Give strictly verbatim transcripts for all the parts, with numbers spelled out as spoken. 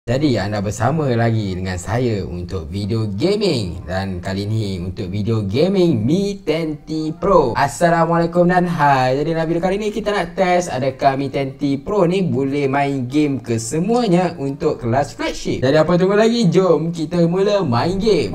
Jadi anda bersama lagi dengan saya untuk video gaming. Dan kali ni untuk video gaming Mi sepuluh T Pro. Assalamualaikum dan hai. Jadi dalam video kali ni kita nak test adakah Mi sepuluh T Pro ni boleh main game ke semuanya untuk kelas flagship. Jadi apa tunggu lagi, jom kita mula main game.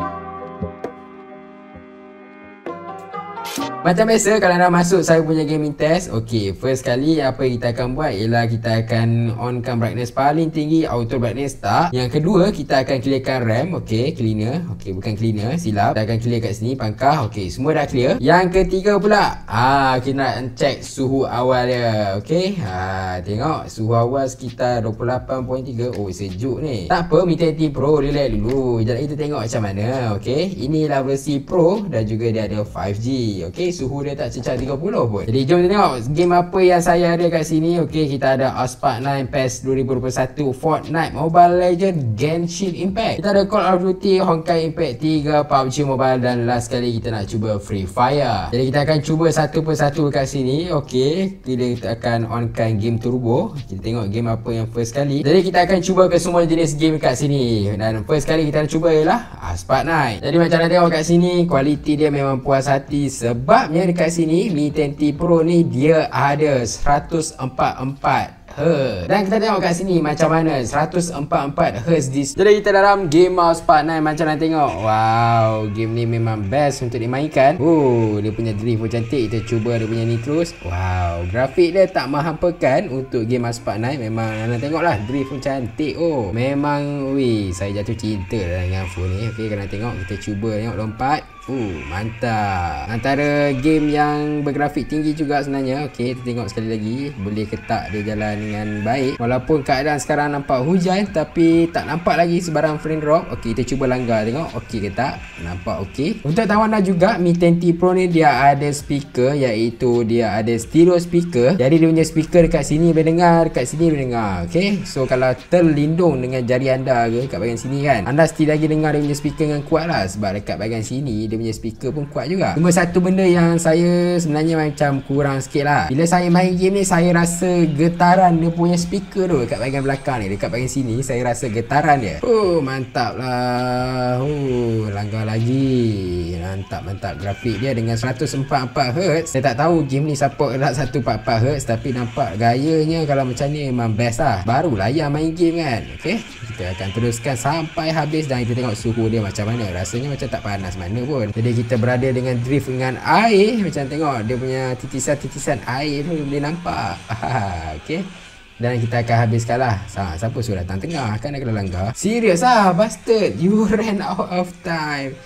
Macam biasa kalau anda masuk saya punya gaming test, ok, first kali apa yang kita akan buat ialah kita akan onkan brightness paling tinggi, auto brightness tak. Yang kedua kita akan clearkan RAM, ok, cleaner, ok, bukan cleaner, silap. Kita akan clear kat sini, pangkah, ok, semua dah clear. Yang ketiga pula, ah, kita nak check suhu awal dia, ok. Ah, tengok suhu awal sekitar dua puluh lapan perpuluhan tiga, oh sejuk ni. Tak apa, Mi sepuluh T Pro, relax dulu. Sekejap kita tengok macam mana, ok. Inilah versi Pro dan juga dia ada lima G, ok. Suhu dia tak cecah tiga puluh pun. Jadi jom kita tengok game apa yang saya ada kat sini. Okey, kita ada Asphalt nine, P E S dua ribu dua puluh satu, Fortnite Mobile Legends, Genshin Impact. Kita ada Call of Duty, Honkai Impact tiga, P U B G Mobile dan last kali kita nak cuba Free Fire. Jadi kita akan cuba satu persatu kat sini. Okey, kita akan onkan game turbo. Kita tengok game apa yang first kali. Jadi kita akan cuba ke semua jenis game kat sini. Dan first kali kita nak cuba ialah Asphalt nine. Jadi macam anda tengok kat sini, kualiti dia memang puas hati sebab dekat sini Mi sepuluh T Pro ni dia ada seratus empat puluh empat hertz. Dan kita tengok kat sini macam mana seratus empat puluh empat hertz di. Jadi kita dalam game Asphalt nine macam nak tengok. Wow, game ni memang best untuk dimainkan. Oh, dia punya drift pun cantik. Kita cuba dia punya ni terus. Wow, grafik dia tak menghampakan untuk game Asphalt nine. Memang nak tengok lah, drift pun cantik. Oh, memang weh, saya jatuh cinta dengan phone ni. Okey, kena tengok, kita cuba tengok lompat. Uh, mantap. Antara game yang bergrafik tinggi juga sebenarnya. Okey, kita tengok sekali lagi. Boleh ke tak dia jalan dengan baik. Walaupun keadaan sekarang nampak hujan, tapi tak nampak lagi sebarang frame drop. Okey, kita cuba langgar tengok. Okey ke tak? Nampak okey. Untuk tawanan juga, Mi sepuluh T Pro ni dia ada speaker, iaitu dia ada stereo speaker. Jadi dia punya speaker dekat sini boleh dengar, dekat sini boleh dengar. Okey, so kalau terlindung dengan jari anda ke kat bahagian sini kan, anda still lagi dengar dia punya speaker dengan kuat lah. Sebab dekat bahagian sini dia punya speaker pun kuat juga. Cuma satu benda yang saya sebenarnya macam kurang sikit lah, bila saya main game ni saya rasa getaran dia punya speaker tu dekat bahagian belakang ni, dekat bahagian sini saya rasa getaran dia. Oh, mantap lah. Oh, langgar lagi. Mantap, mantap. Grafik dia dengan seratus empat puluh empat hertz. Saya tak tahu game ni support tak seratus empat puluh empat hertz, tapi nampak gayanya kalau macam ni memang best lah. Barulah yang main game kan. Okay, kita akan teruskan sampai habis dan kita tengok suhu dia macam mana. Rasanya macam tak panas mana pun. Jadi kita berada dengan drift dengan air. Macam tengok dia punya titisan-titisan air tu boleh nampak. Okay, dan kita akan habiskan lah. Siapa suruh datang tengah, kan dia kena langgar. Serius lah, bastard, you ran out of time.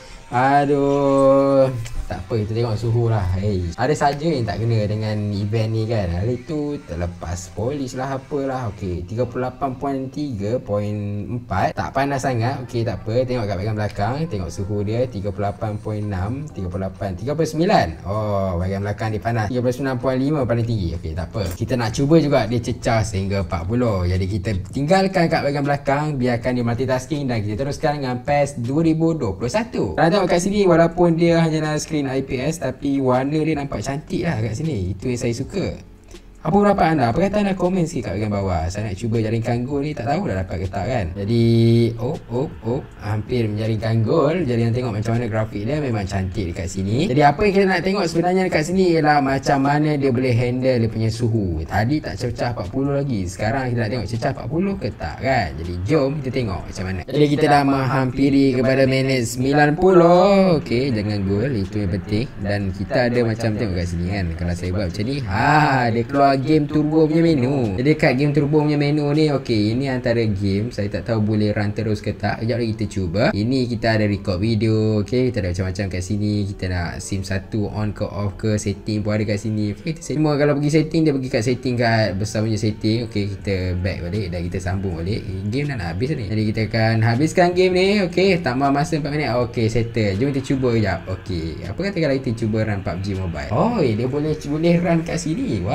Aduh, tak apa, kita tengok suhu lah. Hey, ada saja yang tak kena dengan event ni kan. Hari tu terlepas polis lah apalah. Okey, tiga puluh lapan perpuluhan tiga perpuluhan empat, tak panas sangat. Okey, tak apa, tengok kat bahagian belakang. Tengok suhu dia tiga puluh lapan perpuluhan enam, tiga puluh lapan, tiga puluh sembilan. Oh, bahagian belakang dia panas. tiga puluh sembilan perpuluhan lima paling tinggi. Okey, tak apa, kita nak cuba juga dia cecah sehingga empat puluh. Jadi kita tinggalkan kat bahagian belakang, biarkan dia multitasking dan kita teruskan dengan P E S dua ribu dua puluh satu. Kalau tengok kat sini, walaupun dia hanyalah screen I P S, tapi warna dia nampak cantik lah kat sini. Itu yang saya suka. Apa pendapat anda? Apa kata anda? Komen sikit kat bahagian bawah. Saya nak cuba jaringkan gol ni, tak tahu dah dapat ke tak kan. Jadi oh oh oh hampir menjaringkan gol. Jadi yang tengok macam mana grafik dia memang cantik dekat sini. Jadi apa yang kita nak tengok sebenarnya dekat sini ialah macam mana dia boleh handle dia punya suhu. Tadi tak cecah empat puluh lagi, sekarang kita nak tengok cecah empat puluh ke tak kan. Jadi jom kita tengok macam mana. Jadi kita dah menghampiri kepada minit sembilan puluh. Okey, jangan gol, itu yang penting. Dan kita ada macam tengok kat sini kan, kalau saya buat macam ni, ha, dia keluar game turbo punya menu. Jadi kat game turbo punya menu ni, okey, ini antara game, saya tak tahu boleh run terus ke tak. Sekejap lagi kita cuba. Ini kita ada record video, okey, kita ada macam-macam kat sini. Kita nak sim satu on ke off ke, setting pun ada kat sini. Okay, kita semua kalau pergi setting, dia pergi kat setting kat besar punya setting. Okey, kita back balik dan kita sambung balik. Game dah nak habis ni. Jadi kita akan habiskan game ni. Okey, tambah masa empat minit. Okey, settle. Jom kita cuba sekejap. Okey, apa kata kalau kita cuba run P U B G Mobile? Oh, dia boleh boleh run kat sini. Wow, mantap.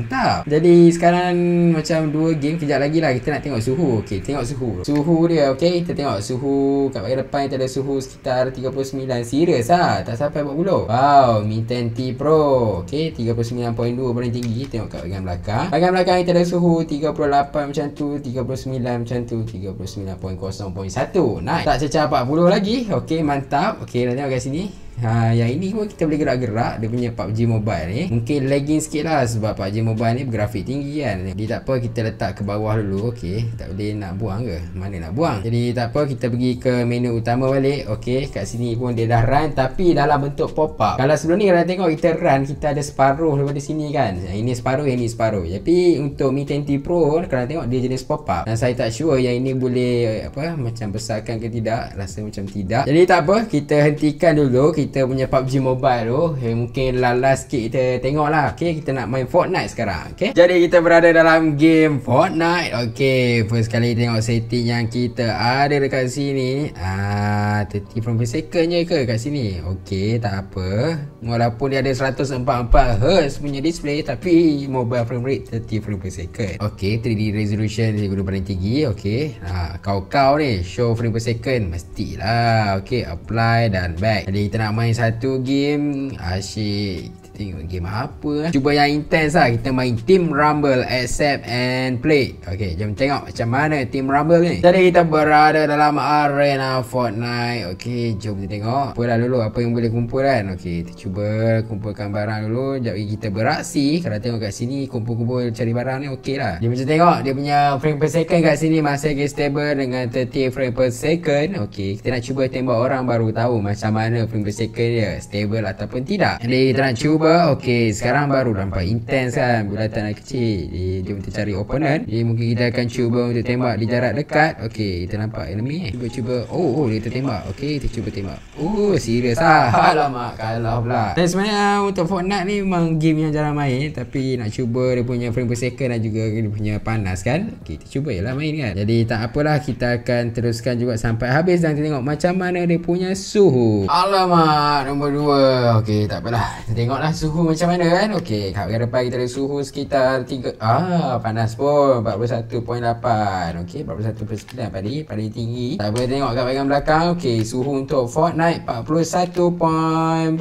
mantap. Jadi sekarang macam dua game, kejap lagi lah kita nak tengok suhu. Okey, tengok suhu. Suhu dia, okey, kita tengok suhu kat bahagian depan kita ada suhu sekitar tiga puluh sembilan. Serius ah, tak sampai empat puluh. Wow, Mi sepuluh T Pro. Okey, tiga puluh sembilan perpuluhan dua paling tinggi. Tengok kat bahagian belakang. Bahagian belakang kita ada suhu tiga puluh lapan macam tu, tiga puluh sembilan macam tu, tiga puluh sembilan perpuluhan kosong perpuluhan satu. Naik tak cecah empat puluh lagi. Okey, mantap. Okey, nak tengok kat sini. Ha, yang ini pun kita boleh gerak-gerak. Dia punya P U B G Mobile ni mungkin lagging sikit lah sebab P U B G Mobile ni grafik tinggi kan. Jadi tak apa, kita letak ke bawah dulu. Okey, tak boleh nak buang ke? Mana nak buang? Jadi tak apa, kita pergi ke menu utama balik. Okey, kat sini pun dia dah run tapi dalam bentuk pop-up. Kalau sebelum ni kalau tengok kita run, kita ada separuh daripada sini kan. Yang ini separuh, yang ini separuh. Tapi untuk Mi sepuluh T Pro kalau tengok dia jenis pop-up. Dan saya tak sure yang ini boleh apa macam besarkan ke tidak. Rasa macam tidak. Jadi tak apa, kita hentikan dulu kita punya P U B G Mobile tu. eh, Mungkin last sikit kita tengok lah. Okay, kita nak main Fortnite sekarang. Okay, jadi kita berada dalam game Fortnite. Okay, first kali tengok setting yang kita ada dekat sini. Ah, tiga puluh frame per second je ke kat sini? Okay, tak apa. Walaupun dia ada seratus empat puluh empat hertz punya display, tapi mobile frame rate tiga puluh frame per second. Okay, tiga D resolution dia guna paling tinggi. Okay, ha, kau-kau ni show frame per second mestilah. Okay, apply dan back. Jadi kita nak main satu game asyik. Tengok game apa. Cuba yang intense lah. Kita main Team Rumble, accept and play. Okay, jom tengok macam mana Team Rumble ni. Jadi kita berada dalam arena Fortnite. Okay, jom kita tengok apa dah dulu, apa yang boleh kumpul kan. Okay, kita cuba kumpulkan barang dulu. Sekejap lagi kita beraksi. Kalau tengok kat sini kumpul-kumpul cari barang ni okey lah. Dia macam tengok dia punya frame per second kat sini masih lagi stable dengan tiga puluh frame per second. Okay, kita nak cuba tembak orang baru tahu macam mana frame per second dia, stable ataupun tidak. Jadi kita nak cuba. Okey, sekarang baru nampak intense kan, bulatan yang kecil. Jadi jom kita cari opponent. Jadi mungkin kita akan cuba untuk tembak di jarak dekat. Okey, kita nampak enemy. Cuba cuba. Oh, oh dia tertembak. Okey, kita cuba tembak. Oh, serius ah. Alamak, kalah pula. Dan sebenarnya untuk Fortnite ni memang game yang jarang main, tapi nak cuba dia punya frame per second dan juga dia punya panas kan. Okey, kita cuba jelah main kan. Jadi tak apalah, kita akan teruskan juga sampai habis dan kita tengok macam mana dia punya suhu. Alamak, nombor dua. Okey, tak apalah. Kita tengoklah suhu macam mana kan. Okey, kat bahagian depan kita ada suhu sekitar tiga. Ah, panas pun empat puluh satu perpuluhan lapan. Okey, empat puluh satu perpuluhan sembilan paling paling tinggi. Tak boleh tengok kat bahagian belakang. Okey, suhu untuk Fortnite empat puluh satu perpuluhan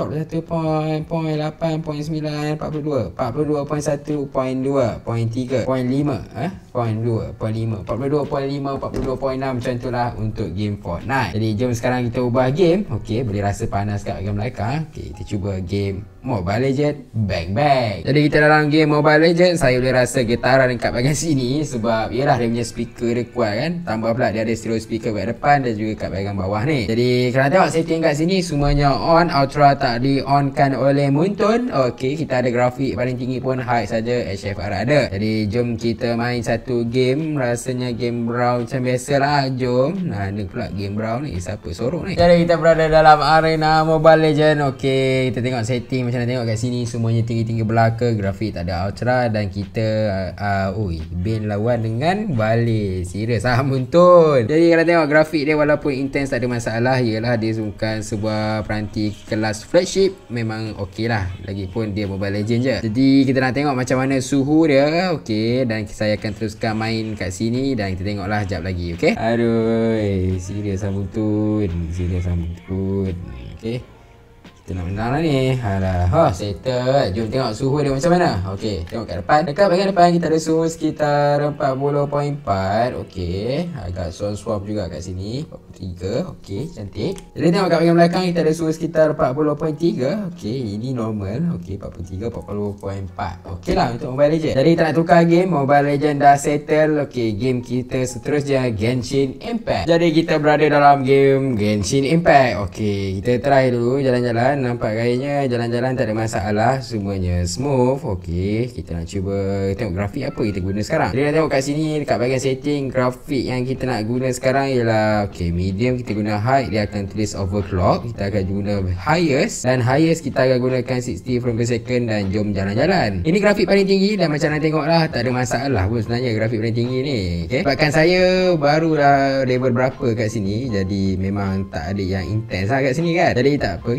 lapan perpuluhan sembilan, empat puluh dua empat puluh dua perpuluhan satu perpuluhan dua perpuluhan tiga perpuluhan lima eh perpuluhan dua perpuluhan lima empat puluh dua perpuluhan lima empat puluh dua perpuluhan enam macam itulah untuk game Fortnite. Jadi jom sekarang kita ubah game. Okey, boleh rasa panas kat bahagian belakang. Okey, kita cuba game Mobile Legend Bang Bang. Jadi kita dalam game Mobile Legend, saya boleh rasa getaran dekat bahagian sini sebab yalah dia punya speaker dia kuat kan. Tambah pula dia ada stereo speaker kat depan dan juga kat bahagian bawah ni. Jadi kalau tengok setting kat sini semuanya on, ultra tak di on kan oleh Muntun. Okey, kita ada grafik paling tinggi pun high saja, H F R ada. Jadi jom kita main satu game. Rasanya game brawl macam biasalah. Jom. Nah, ada pula game brawl ni. Siapa sorok ni? Jadi kita berada dalam arena Mobile Legend. Okey, kita tengok setting macam mana tengok kat sini semuanya tinggi-tinggi belaka, grafik tak ada ultra dan kita uh, uh, oi, ban lawan dengan balik. Serius ah Muntun. Jadi kalau tengok grafik dia walaupun intense tak ada masalah, ialah dia bukan sebuah peranti kelas flagship, memang okey lah. Lagipun dia Mobile Legend je. Jadi kita nak tengok macam mana suhu dia. Okey, dan saya akan teruskan main kat sini dan kita tengoklah jap lagi. Okey. Aduh, serius ah Muntun. Serius ah Muntun. Okey. Kita nak menang lah ni. Alah, ha, settle. Jom tengok suhu dia macam mana. Okey, tengok kat depan. Dekat bahagian depan kita ada suhu sekitar empat puluh perpuluhan empat. Okey, agak sound swap juga kat sini. empat puluh tiga. Okey, cantik. Jadi tengok kat bahagian belakang kita ada suhu sekitar empat puluh perpuluhan tiga. Okey, ini normal. Okey, empat puluh tiga, empat puluh perpuluhan empat. Okey lah untuk Mobile Legend. Jadi kita nak tukar game. Mobile Legend dah settle. Okey, game kita seterusnya Genshin Impact. Jadi kita berada dalam game Genshin Impact. Okey, kita try dulu jalan-jalan. Nampak gayanya jalan-jalan tak ada masalah, semuanya smooth. Okey, kita nak cuba tengok grafik apa kita guna sekarang. Jadi nak tengok kat sini dekat bahagian setting, grafik yang kita nak guna sekarang ialah okey, medium kita guna high, dia akan tulis overclock. Kita akan guna highest dan highest kita akan gunakan enam puluh frame per second dan jom jalan-jalan. Ini grafik paling tinggi dan macam nak tengok lah tak ada masalah pun sebenarnya grafik paling tinggi ni. Okey, bahkan saya barulah level berapa kat sini, jadi memang tak ada yang intense lah kat sini kan. Jadi tak apa, kita nak cuba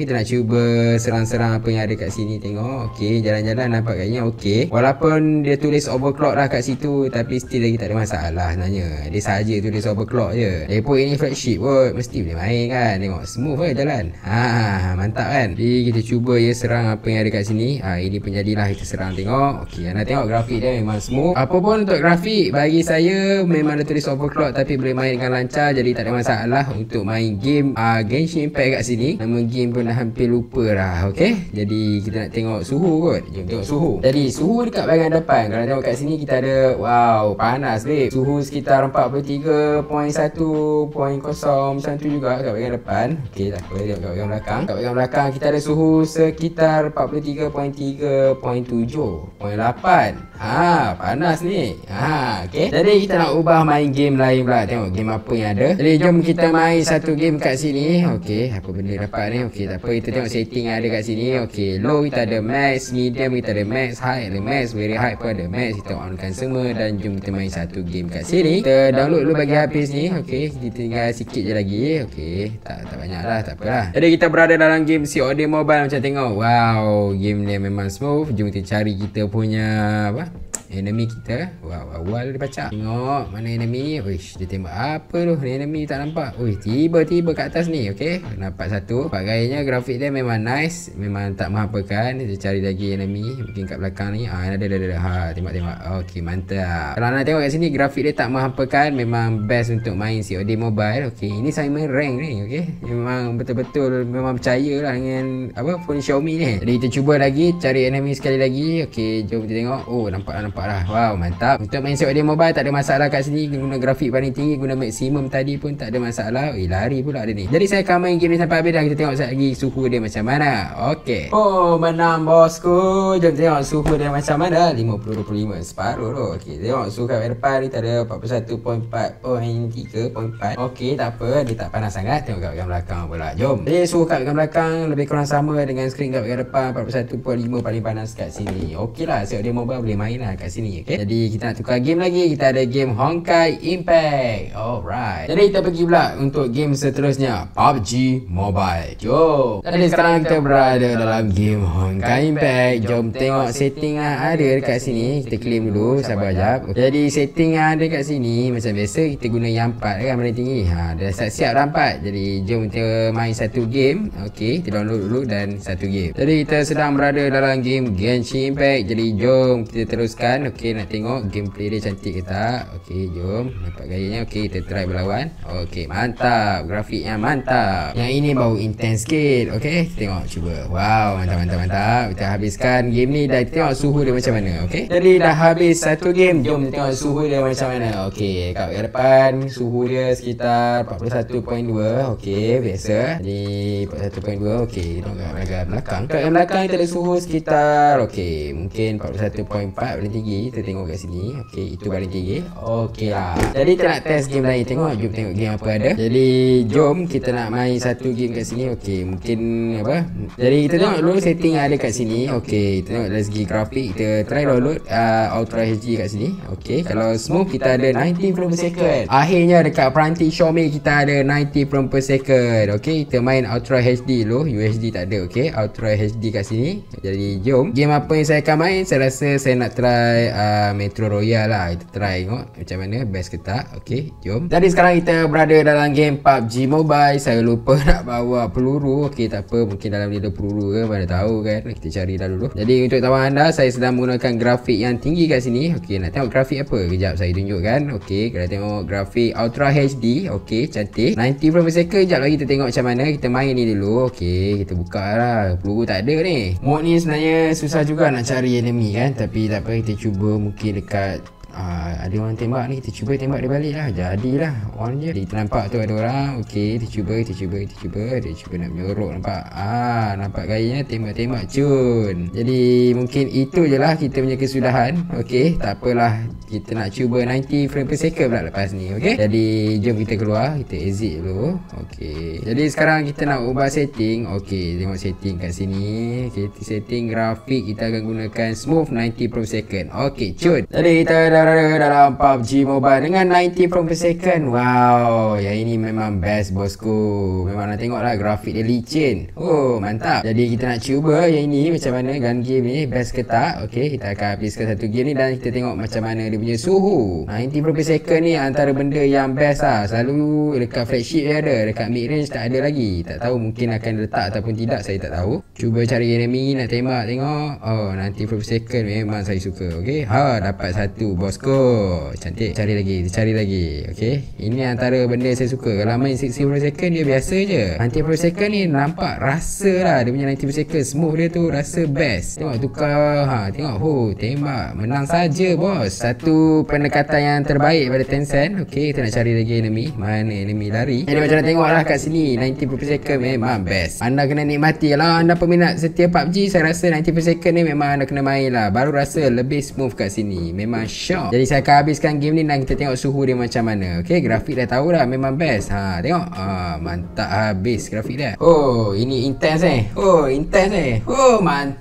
cuba serang-serang apa yang ada kat sini. Tengok, okey, jalan-jalan nampak kayaknya okey. Walaupun dia tulis overclock lah kat situ, tapi still lagi tak ada masalah sebenarnya. Dia saja tulis overclock je. Lagipun ini flagship kot, mesti boleh main kan. Tengok smooth kan jalan. Ha, mantap kan. Jadi kita cuba ya serang apa yang ada kat sini. Ha, ini penjadilah kita serang, tengok. Okey, anda tengok grafik dia memang smooth. Apa pun untuk grafik bagi saya memang ada tulis overclock tapi boleh main dengan lancar, jadi tak ada masalah untuk main game uh, Genshin Impact kat sini. Nama game pun dah hampir lupa dah. Okey, jadi kita nak tengok suhu kot. Jom tengok suhu. Jadi suhu dekat bahagian depan, kalau tengok kat sini kita ada, wow, panas babe. Suhu sekitar empat puluh tiga perpuluhan satu perpuluhan kosong macam tu juga kat bahagian depan. Okey, tak apa, tengok kat bahagian belakang. Kat bahagian belakang kita ada suhu sekitar empat puluh tiga perpuluhan tiga perpuluhan tujuh perpuluhan lapan. Ha, panas ni. Ha, okey. Jadi kita nak ubah main game lain pula. Tengok game apa yang ada. Jadi jom kita main satu game kat sini. Okey, apa benda dapat ni? Okey, tak apa, kita tengok setting yang ada kat sini. Okey, low kita ada max, medium kita ada max, high ada max, very high pun ada max. Kita onkan semua dan jom kita main satu game kat sini. Kita download dulu bagi habis ni. Okey, kita tinggal sikit je lagi. Okey, tak tak banyak lah, tak apalah. Jadi kita berada dalam game C O D Mobile macam tengok. Wow, game ni memang smooth. Jom kita cari kita punya apa? Enemy kita. Wow, awal dia baca. Tengok mana enemy. Wish, dia tembak apa tu? Enemy tak nampak. Wih, tiba-tiba kat atas ni. Okey, nampak satu. Nampak gayanya, grafik dia memang nice. Memang tak menghampakan. Kita cari lagi enemy. Mungkin kat belakang ni. Ah, ada ada ada. Ha, tembak-tembak. Okey, mantap. Kalau anda tengok kat sini, grafik dia tak menghampakan. Memang best untuk main C O D Mobile. Okey, ini saya main rank ni. Okey, memang betul-betul memang percayalah dengan apa phone Xiaomi ni. Jadi kita cuba lagi cari enemy sekali lagi. Okey, jom kita tengok. Oh, nampak nampak lah. Wow, mantap. Untuk main C O D Mobile tak ada masalah kat sini. Guna grafik paling tinggi, guna maksimum tadi pun tak ada masalah. Eh, lari pula dia ni. Jadi saya akan main game ni sampai habis dah. Kita tengok sekejap lagi suhu dia macam mana. Okey. Oh, menang bosku. Jom tengok suhu dia macam mana. lima puluh dua puluh lima, separuh tu. Okey, tengok suhu kat depan ni tak ada empat puluh satu perpuluhan empat perpuluhan tiga perpuluhan empat. Okey, tak apa, dia tak panas sangat. Tengok kat bahagian belakang pula. Jom. Jadi suhu kat bahagian belakang lebih kurang sama dengan skrin kat bahagian depan. Empat puluh satu perpuluhan lima paling panas kat sini. Okey lah, C O D Mobile boleh main lah kat sini. Okey, jadi kita nak tukar game lagi. Kita ada game Honkai Impact. Alright, jadi kita pergi pula untuk game seterusnya, P U B G Mobile. Jom. Jadi sekarang kita berada dalam game Honkai Impact. Jom tengok setting yang ada dekat sini. Kita claim dulu, sabar jap. Jadi setting yang ada kat sini macam biasa kita guna yang empat kan, paling tinggi. Ha, dah siap-siap dah empat. Jadi jom kita main satu game. Okey, kita download dulu dan satu game. Jadi kita sedang berada dalam game Genshin Impact. Jadi jom kita teruskan. Okey, nak tengok gameplay dia cantik ke tak. Okey, jom. Nampak gayanya. Okey, kita try berlawan. Okey, mantap. Grafiknya mantap. Yang ini bau intense sikit. Okey, tengok cuba. Wow, mantap mantap mantap. Kita habiskan game ni dah. Tengok suhu dia macam mana. Okey, jadi dah habis satu game. Jom kita tengok suhu dia macam mana. Okey, kat depan suhu dia sekitar empat puluh satu perpuluhan dua. Okey, biasa. Jadi empat puluh satu perpuluhan dua. Okey, tengok kat bahagian belakang. Kat belakang kita ada suhu sekitar, okey, mungkin empat puluh satu perpuluhan empat paling tinggi. Kita tengok kat sini. Okey, itu paling tinggi. Okey lah. Jadi kita nak test game lain. Tengok, jom tengok game apa ada. Jadi jom kita nak main satu game kat sini. Okey, mungkin apa. Jadi kita tengok dulu setting yang ada kat sini. Okey, kita tengok dari segi grafik. Kita try download uh, Ultra H D kat sini. Okey, kalau smooth kita ada sembilan puluh frame per second. Akhirnya dekat peranti Xiaomi kita ada sembilan puluh frame per second. Okey, kita main Ultra H D dulu. U H D tak ada. Okey, Ultra H D kat sini. Jadi jom. Game apa yang saya akan main? Saya rasa saya nak try uh, Metro Royale lah. Kita try tengok macam mana, best ke tak. Okey, jom. Jadi sekarang kita berada dalam game P U B G Mobile. Saya lupa nak bawa peluru. Okey, tak apa, mungkin dalam ni ada peluru ke, mana tahu kan. Kita cari dah dulu. Jadi untuk tahu anda, saya sedang menggunakan grafik yang tinggi kat sini. Okey, nak tengok grafik apa? Kejap saya tunjukkan. Okey, kita tengok grafik Ultra H D. Okey, cantik. sembilan puluh frame per second. Kejap lagi kita tengok macam mana. Kita main ni dulu. Okey, kita buka lah. Peluru tak ada ni. Mode ni sebenarnya susah juga nak cari enemy kan. Tapi tak apa, kita cuba mungkin dekat Ah, ada orang tembak ni, kita cuba tembak dia balik lah. Jadilah on je. Jadi kita nampak tu ada orang. Okey, kita cuba, kita cuba, kita cuba. Dia cuba nak menyorok, nampak. Ah, nampak gayanya tembak-tembak cun. Jadi mungkin itu je lah kita punya kesudahan. Okey, tak apalah. Kita nak cuba sembilan puluh frame per second pula lepas ni. Okey, jadi jom kita keluar. Kita exit dulu. Okey, jadi sekarang kita nak ubah setting. Okey, tengok setting kat sini. Okey, setting grafik kita akan gunakan smooth sembilan puluh frame per second. Okey, cun. Jadi kita dah berada dalam P U B G Mobile dengan sembilan puluh frames per second. Wow, yang ini memang best bosku. Memang nak tengoklah grafik dia licin. Oh, mantap. Jadi kita nak cuba yang ini macam mana gun game ni, best ke tak. Okey, kita akan habiskan satu game ni dan kita tengok macam mana dia punya suhu. sembilan puluh frames per second ni antara benda yang best lah. Selalu dekat flagship dia ada, dekat mid range tak ada lagi. Tak tahu mungkin akan letak ataupun tidak, saya tak tahu. Cuba cari enemy nak tembak, tengok. Oh, sembilan puluh frames per second memang saya suka. Okey, ha, dapat satu bosku. Cantik. Cari lagi, cari lagi. Okey, ini antara benda saya suka. Kalau main enam puluh frames per second dia biasa je. sembilan puluh frames per second ni nampak rasa lah dia punya sembilan puluh frames per second. Smooth dia tu rasa best. Tengok tukar, ha, tengok. Oh, tembak. Menang saja bos. Satu pendekatan yang terbaik pada Tencent. Okey, kita nak cari lagi enemy. Mana enemy lari. Jadi macam nak tengok lah kat sini. sembilan puluh frames per second memang best. Anda kena nikmati. Kalau anda peminat setia P U B G, saya rasa sembilan puluh frames per second ni memang anda kena main lah. Baru rasa lebih smooth kat sini. Memang shock. Jadi saya akan habiskan game ni dan kita tengok suhu dia macam mana. Okey, grafik dah tahu dah memang best. Ha, tengok. Ha, mantap habis grafik dia. Oh, ini intense eh. Oh, intense eh. Oh,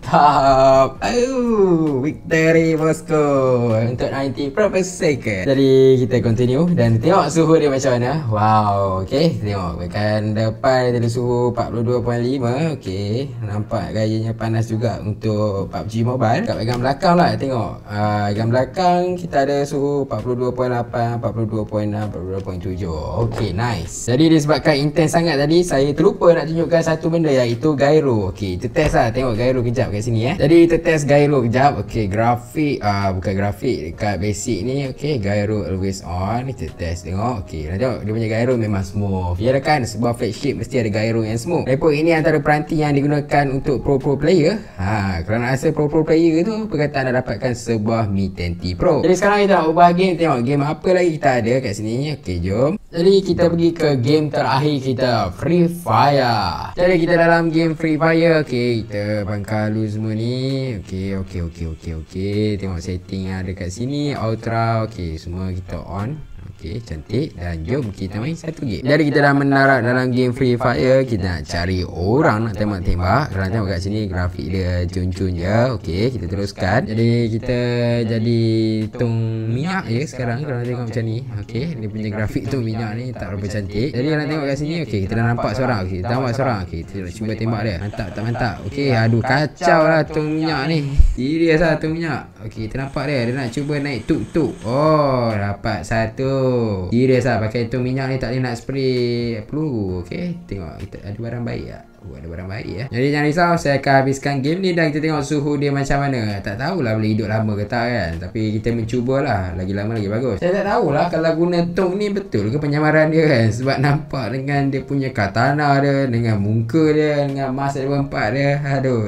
mantap. Oh, victory bosku untuk sembilan puluh frames per second. Jadi kita continue dan tengok suhu dia macam mana. Wow, okey, tengok bahagian depan dia suhu empat puluh dua perpuluhan lima. Okey, nampak gayanya panas juga untuk P U B G Mobile. Kat bahagian belakang lah tengok. Uh, bahagian belakang kita ada suhu empat puluh dua perpuluhan lapan, empat puluh dua perpuluhan enam, empat puluh dua perpuluhan tujuh. Okey, nice. Jadi disebabkan intense sangat tadi, saya terlupa nak tunjukkan satu benda iaitu gyro. Okey, kita test lah. Tengok gyro kejap kat sini eh. Jadi kita test gyro kejap. Okey, grafik uh, bukan grafik dekat basic ni. Okey, gyro always on. Kita test tengok. Okey, nak tengok dia punya gyro memang smooth. Ya kan, sebuah flagship mesti ada gyro yang smooth. Lagipun ini antara peranti yang digunakan untuk pro-pro player. Ha, kalau nak rasa pro-pro player tu, perkataan dah dapatkan sebuah Mi sepuluh Pro. Jadi sekarang kita nak ubah game. Tengok game apa lagi kita ada kat sini. Okey, jom. Jadi kita pergi ke game terakhir kita, Free Fire. Jadi kita dalam game Free Fire. Okey, kita bangkal dulu semua ni. Okey, okey, okey, okey, okey. Tengok setting yang ada kat sini. Ultra. Okey, semua kita on. Okey, cantik. Dan jom kita main satu game. Jadi kita dah menarak dalam game Free Fire. Kita nak cari orang nak tembak-tembak. Kalau tengok kat sini grafik dia cun-cun je. Okey, kita teruskan. Jadi kita jadi tung minyak je sekarang. Kalau tengok macam ni. Okey, dia punya grafik tu minyak ni tak berapa cantik. Jadi kalau tengok kat sini. Okey, kita dah nampak seorang. Okey, kita nampak seorang. Okey, kita nak cuba tembak dia. Mantap tak mantap. Okey, aduh kacau lah tung minyak ni. Serius lah tung minyak. Okey, kita nampak dia. Dia nak cuba naik tuk-tuk. Oh, dapat satu. Serius lah, pakai tu minyak ni tak boleh nak spray peluru. Okey, tengok kita ada barang baik tak? Oh, ada barang baik ya. Jadi jangan risau, saya akan habiskan game ni dan kita tengok suhu dia macam mana. Tak tahulah boleh hidup lama ke tak kan. Tapi kita mencubalah, lagi lama lagi bagus. Saya tak tahulah kalau guna tong ni betul ke penyamaran dia kan. Sebab nampak dengan dia punya katana dia, dengan muka dia, dengan mask level empat dia. Aduh,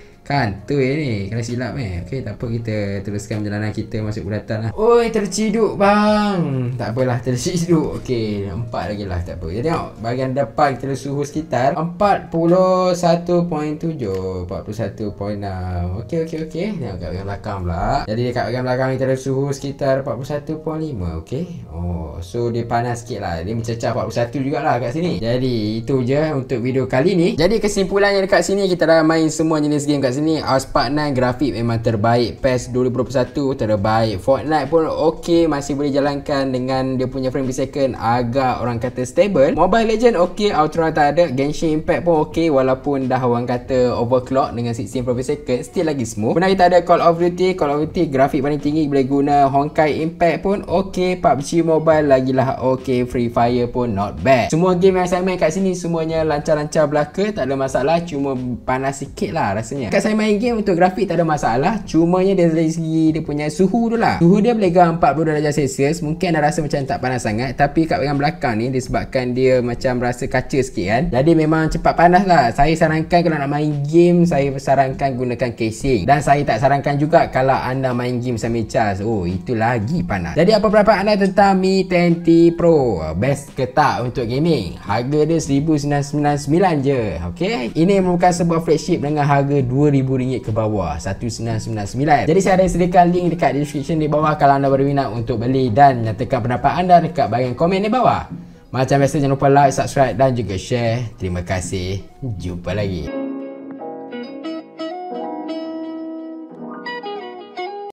kan tu ni kena silap eh. Okey, tak apa, kita teruskan perjalanan kita masuk bulatan lah. Oi, terciduk bang. Tak apalah, terciduk. Okey, empat lagi lah, tak apa. Jadi tengok bahagian depan kita suhu sekitar empat puluh satu perpuluhan tujuh, empat puluh satu perpuluhan enam. Okey, okey, okey. Tengok kat bahagian belakang pula. Jadi dekat bahagian belakang kita ada suhu sekitar empat puluh satu perpuluhan lima. Okey. Oh, so dia panas sikit lah. Dia mencecah empat puluh satu jugalah kat sini. Jadi itu je untuk video kali ni. Jadi kesimpulannya dekat sini, kita dah main semua jenis game kat sini. R Spark sembilan grafik memang terbaik. P E S dua ribu dua puluh satu terbaik. Fortnite pun okey, masih boleh jalankan dengan dia punya frame per second agak orang kata stable. Mobile Legend okey, Ultra tak ada. Genshin Impact pun okey, walaupun dah orang kata overclock dengan enam belas frames per second, still lagi smooth. Pernah kita ada Call of Duty. Call of Duty grafik paling tinggi, boleh guna Honkai Impact pun okey. P U B G Mobile lagilah okey. Free Fire pun not bad. Semua game yang saya main kat sini semuanya lancar-lancar belaka, tak ada masalah. Cuma panas sikit lah rasanya. Kat saya main game untuk grafik tak ada masalah. Cumanya dari segi dia punya suhu tu lah. Suhu dia boleh gang empat puluh darjah Celsius. Mungkin anda rasa macam tak panas sangat, tapi kat bahagian belakang ni disebabkan dia macam rasa kaca sikit kan, jadi memang cepat panas lah. Saya sarankan kalau nak main game, saya sarankan gunakan casing. Dan saya tak sarankan juga kalau anda main game sambil charge. Oh, itu lagi panas. Jadi apa pendapat anda tentang Mi sepuluh Pro? Best ke tak untuk gaming? Harga dia seribu sembilan ratus sembilan puluh sembilan je. Okay, ini merupakan sebuah flagship dengan harga dua ribu ringgit ke bawah, seribu sembilan ratus sembilan puluh sembilan. Jadi saya ada sediakan link dekat description di bawah kalau anda berminat untuk beli, dan nyatakan pendapat anda dekat bahagian komen di bawah. Macam biasa, jangan lupa like, subscribe dan juga share. Terima kasih. Jumpa lagi.